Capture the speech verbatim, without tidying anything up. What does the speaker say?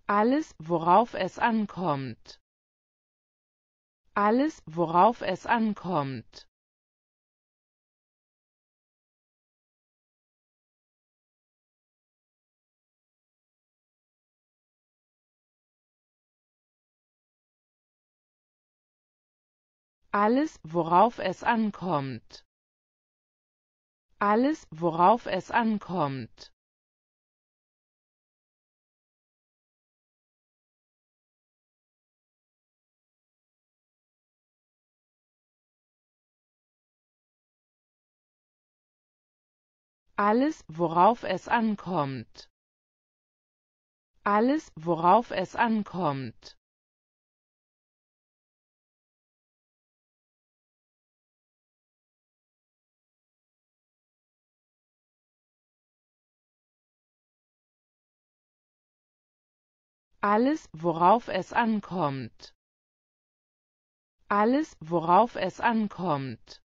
Alles, worauf es ankommt. Alles, worauf es ankommt. Alles, worauf es ankommt. Alles, worauf es ankommt. Alles, worauf es ankommt. Alles, worauf es ankommt. Alles, worauf es ankommt. Alles, worauf es ankommt.